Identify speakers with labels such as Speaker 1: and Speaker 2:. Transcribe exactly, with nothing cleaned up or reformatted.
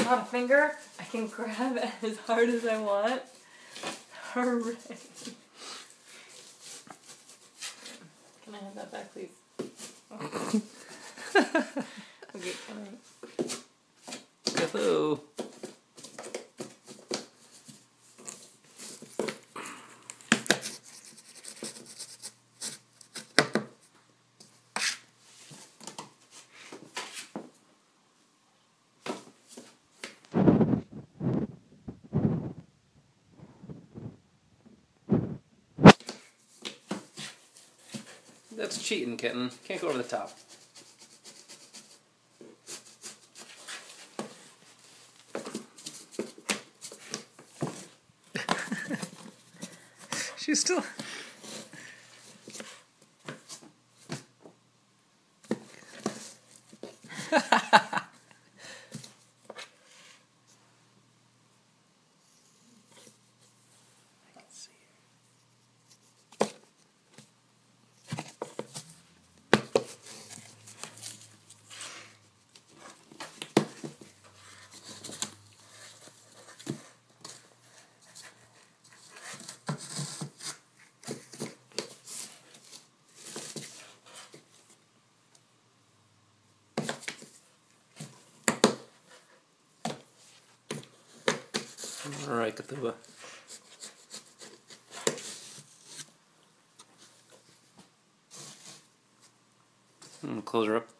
Speaker 1: not a finger. I can grab as hard as I want. Hooray. Can I have that back, please? Oh. Okay, can I?
Speaker 2: Hello. That's cheating, kitten. Can't go over the top. She's still... Alright, Cthulhu. Close her up.